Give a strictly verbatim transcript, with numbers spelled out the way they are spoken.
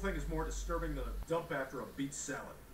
thing is more disturbing than a dump after a beet salad.